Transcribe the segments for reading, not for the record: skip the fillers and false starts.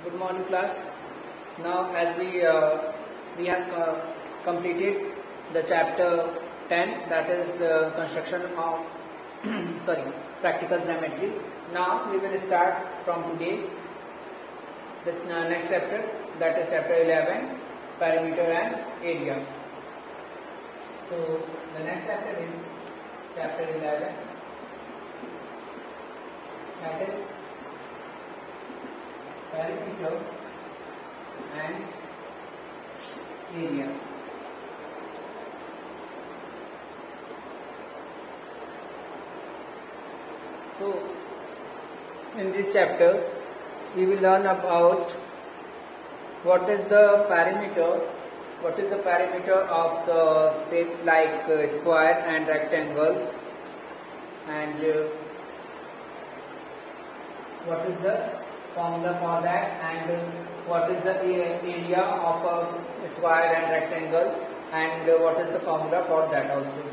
Good morning, class. Now, as we have completed the chapter 10, that is construction of practical geometry. Now we will start from today the next chapter, that is chapter 11, perimeter and area. So the next chapter is chapter 11, that is perimeter and area. So in this chapter we will learn about what is the perimeter of the shape like square and rectangles, and what is the formula for that, and what is the area of a square and rectangle, and what is the formula for that also.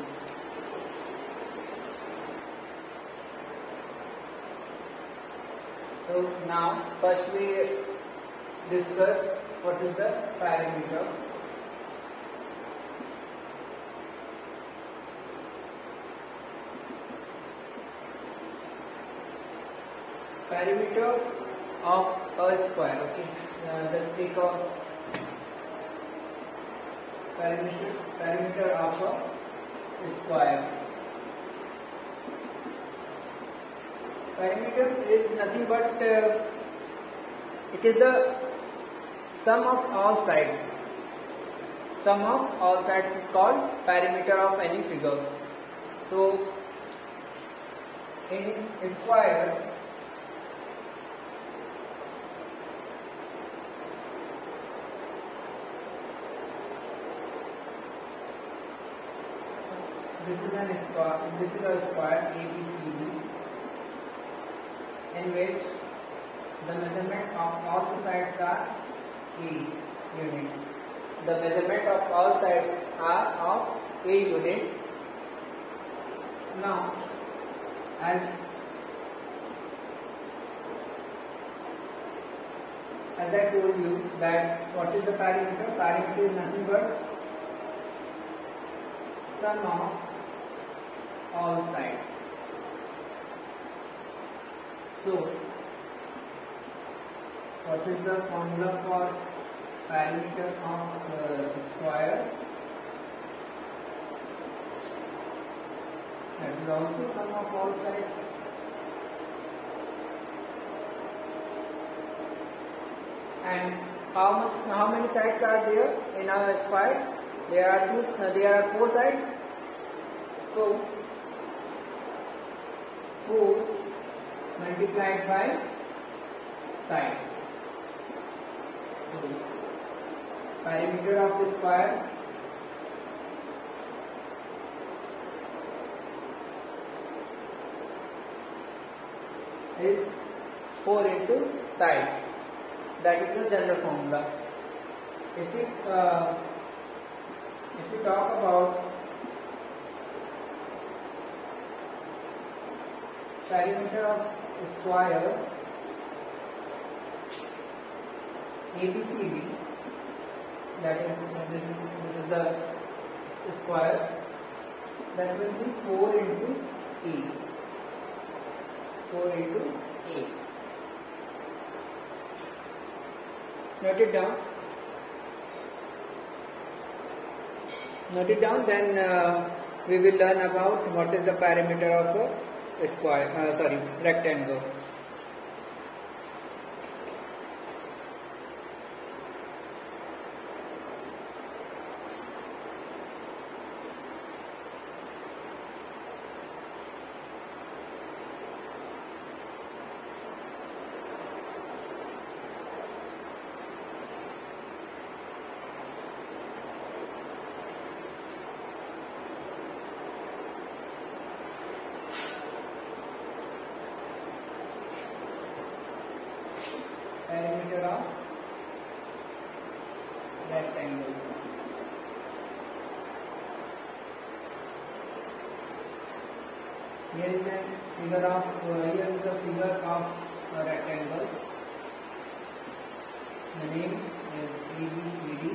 So now first we discuss what is the perimeter. Perimeter of a square. Okay, let's take a perimeter of a square. Perimeter is nothing but it is the sum of all sides. Sum of all sides is called perimeter of any figure. So in a square, this is a square ABCD, in which the measurement of all the sides are A unit. The measurement of all sides are of A units. Now, as I told you that what is the perimeter? Perimeter is nothing but sum of all sides. So, what is the formula for perimeter of square? That is also sum of all sides. And how many sides are there in a square? There are 4 sides. So 4 multiplied by sides. So perimeter of the square is 4 into sides. That is the general formula. If we talk about perimeter of square ABCD, that is this is the square, that will be 4 into A. 4 into A. Note it down. Then we will learn about what is the perimeter of a square. Rectangle. Perimeter of rectangle. Here is the figure of a rectangle. The name is ABCD.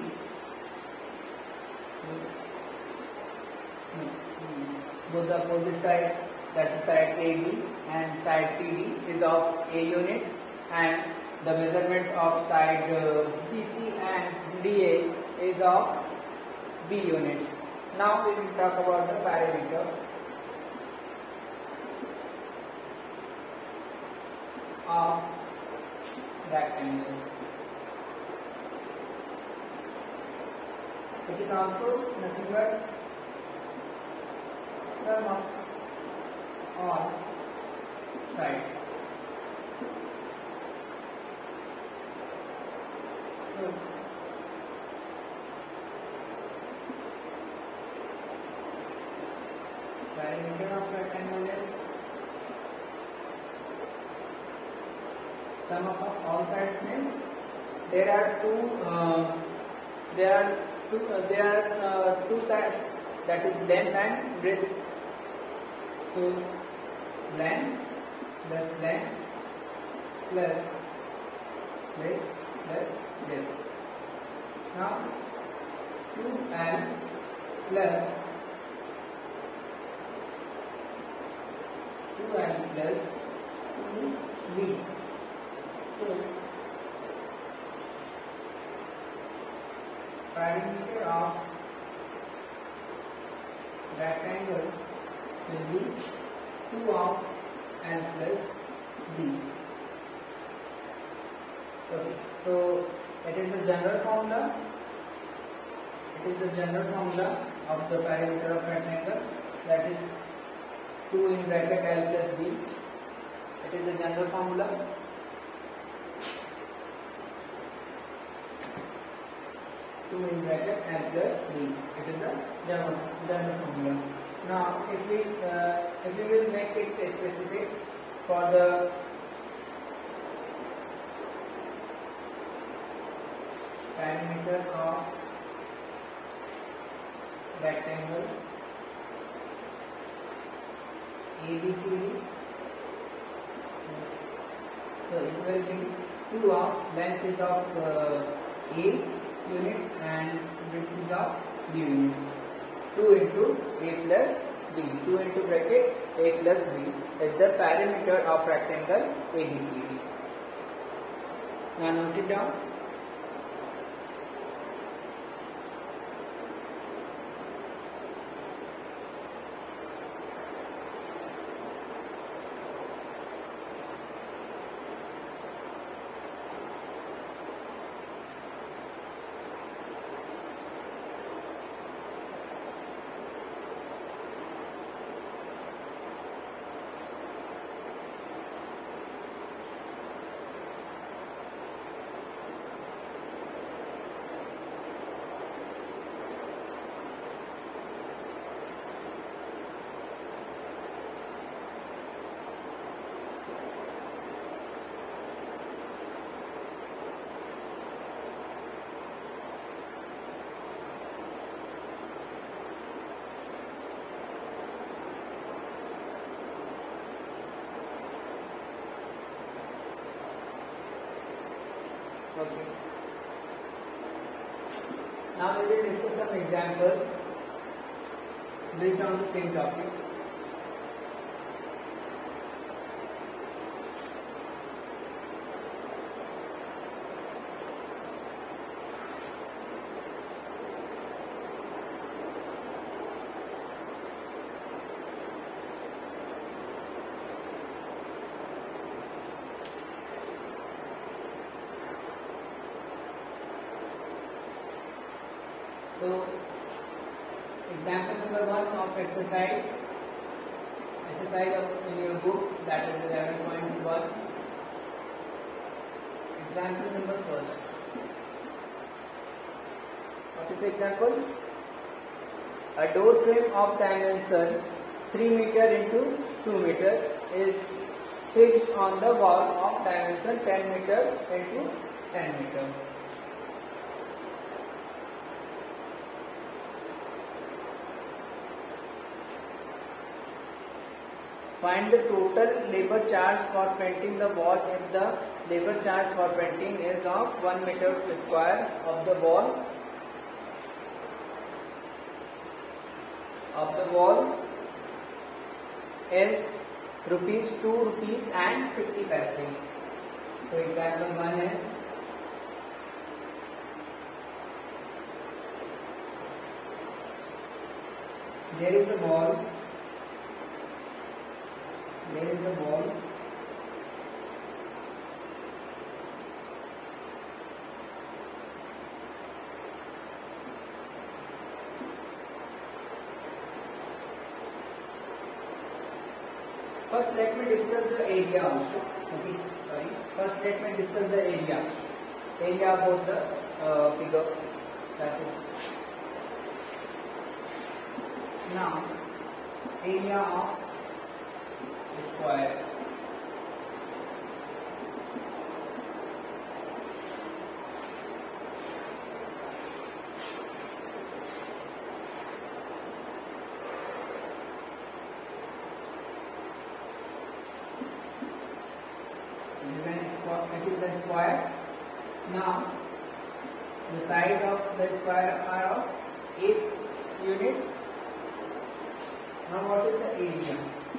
Both the opposite sides, that is side AB and side CD, is of A units, and the measurement of side BC and DA is of B units. Now we will talk about the perimeter of rectangle. It is also nothing but sum of all sides. So perimeter of rectangle is sum of all sides means there are two sides, that is length and breadth. So length plus length plus breadth plus breadth. Now 2L plus 2B. So perimeter of rectangle will be 2 of L plus B. Okay, so it is the general formula. It is the general formula of the perimeter of rectangle, that is 2 in bracket L plus B. It is the general formula. In bracket L plus B. It is the general formula. Now, if we will make it specific for the perimeter of rectangle ABCD, so it will be 2 of length is of A units and width is of B units. 2 into A plus B. 2 into bracket A plus B is the perimeter of rectangle ABCD. Now note it down. Okay. Now we will discuss some examples based on the same topic. So, example number 1 of exercise in your book, that is 11.1. Example number first. What is the example? A door frame of dimension 3 meter into 2 meter is fixed on the wall of dimension 10 meter into 10 meter. Find the total labor charge for painting the wall if the labor charge for painting is of 1 meter square of the wall is rupees 2 rupees and 50 paise. So example 1 is there is a wall. First let me discuss the area also. Okay, sorry. First let me discuss the area. Area about the figure. That is now area of square. It is the square. Now the side of the square are of 8 units. Now what is the area?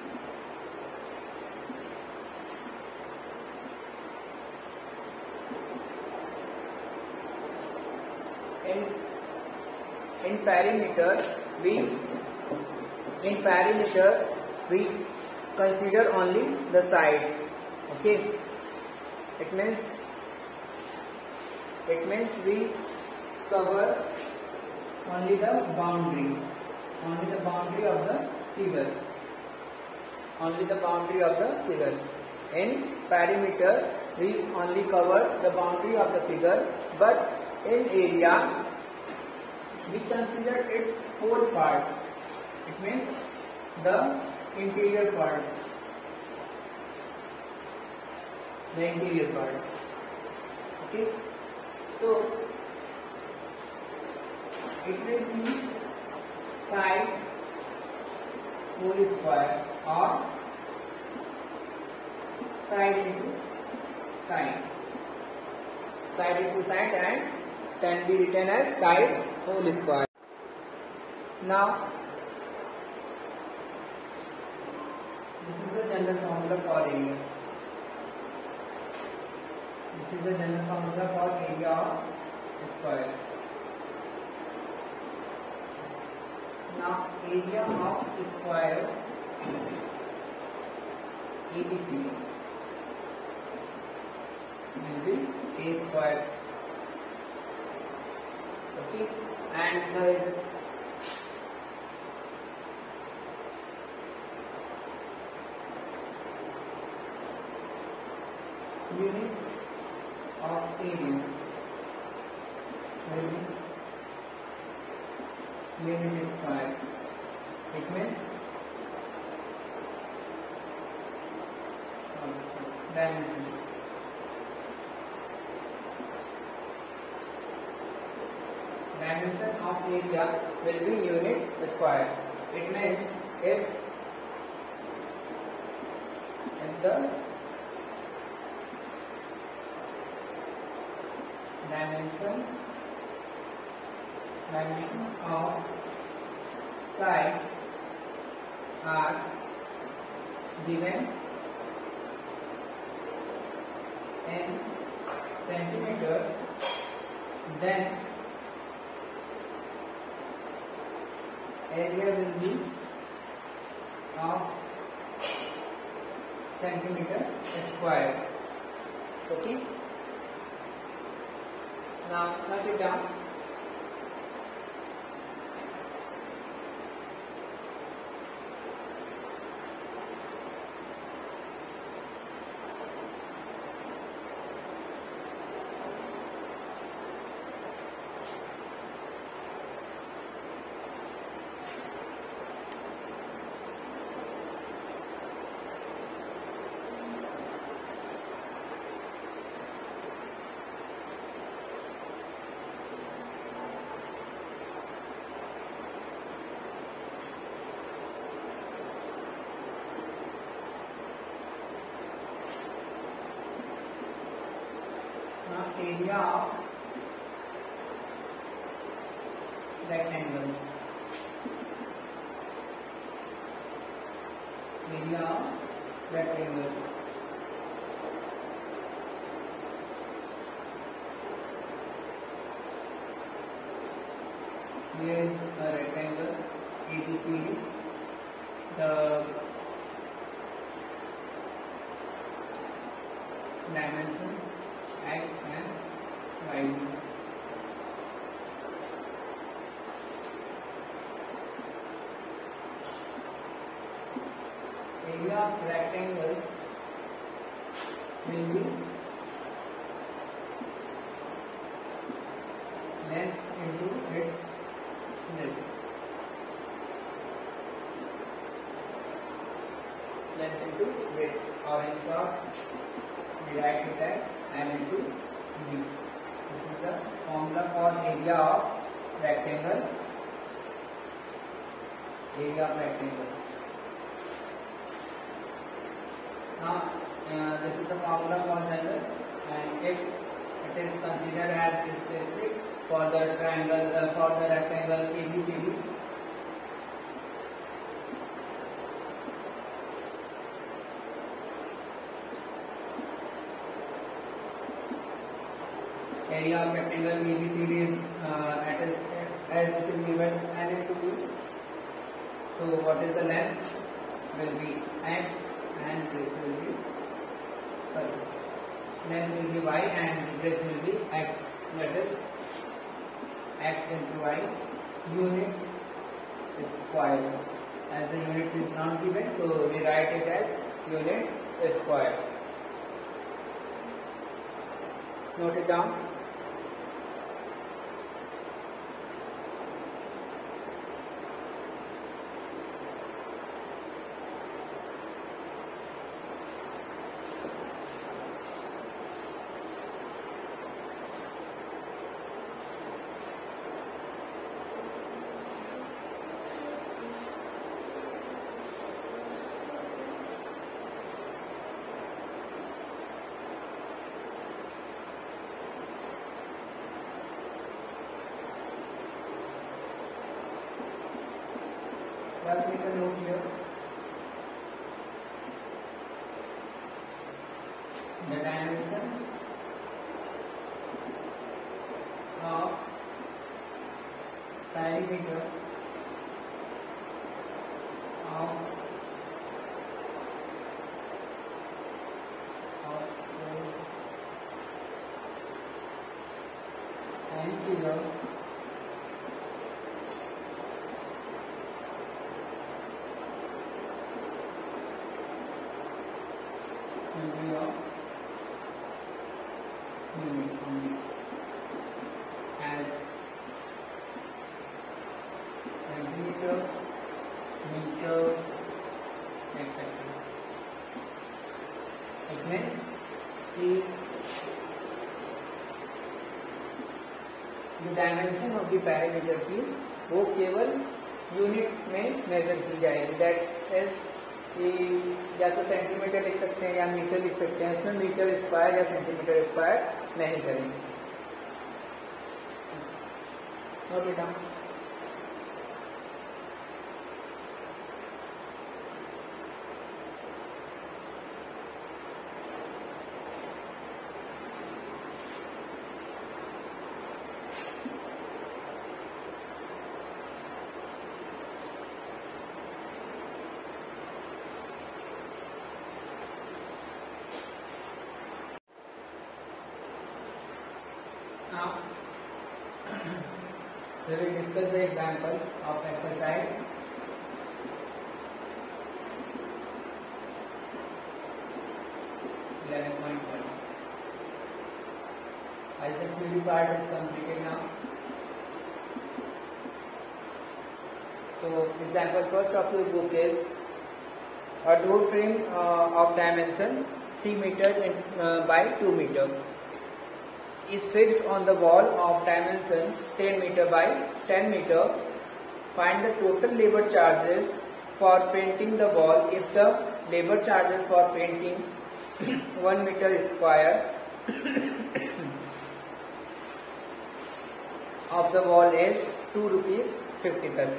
In perimeter we consider only the sides. Okay, it means we cover only the boundary of the figure. In perimeter we only cover the boundary of the figure, but in area we consider its whole part. It means the interior part. Okay, so it will be side whole square or side into side and can be written as side whole square. Now this is the general formula for area. This is the general formula for area of square. Now area of square ABC will be a square. Okay, and the unit of area will be unit square. It means dimension. Dimension of area will be unit square. It means if the dimensions of sides are given in centimeter, then area will be of centimeter square. Okay, now note it down. area of rectangle. Area of rectangle. Here is a rectangle ABCD. The dimension x and y. Area of rectangle will be length into its width. Length into width, or in short, we write it as L into D. This is the formula for area of rectangle. Area of rectangle. Now, this is the formula for general, and if it is considered as specific for the triangle, for the rectangle ABCD, area of rectangle ABCD is as it is given L into D. So, what is the length? Will be x and width will be, length will be y and width will be x. That is x into y unit square. As the unit is not given, so we write it as unit square. Note it down. Just make a note here. The dimension of perimeter of and figure will be of unit only as centimeter, meter, etc. It means the dimension of the perimeter की वो केवल unit में major की जाएगी. That is कि या तो centimetre लिख सकते हैं या मीटर लिख सकते हैं. इसमें मीटर स्क्वायर या सेंटीमीटर स्क्वायर नहीं करेंगे. Note it down. Now, we will discuss the example of exercise 11.1. As the theory part is completed now. So, example first of your book is a door frame of dimension 3 meter by 2 meter. Is fixed on the wall of dimension 10 meter by 10 meter. Find the total labor charges for painting the wall if the labor charges for painting 1 meter square the wall is 2 rupees 50 paise.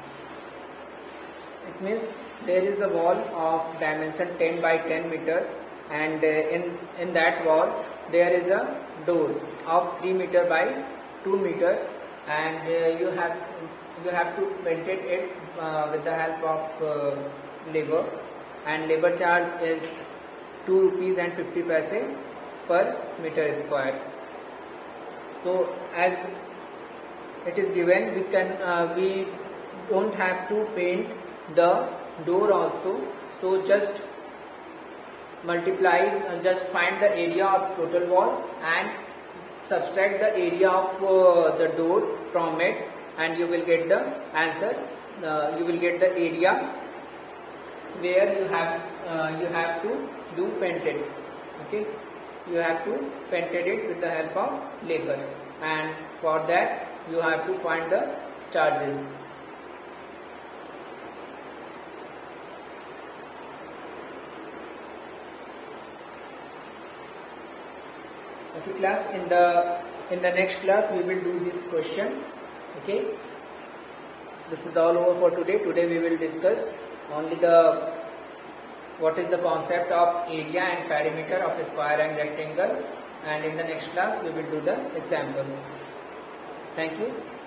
It means there is a wall of dimension 10 by 10 meter, and in that wall there is a door of 3 meter by 2 meter, and you have to paint it with the help of labor, and labor charge is 2 rupees and 50 paise per meter square. So as it is given, we don't have to paint the door also. So just multiply, just find the area of total wall and subtract the area of the door from it, and you will get the answer. You will get the area where you have to do painted. Okay, you have to painted it with the help of labor, and for that you have to find the charges. Okay class, in the next class we will do this question. Okay, this is all over for today. Today we will discuss only what is the concept of area and perimeter of a square and rectangle, and in the next class we will do the examples. Thank you.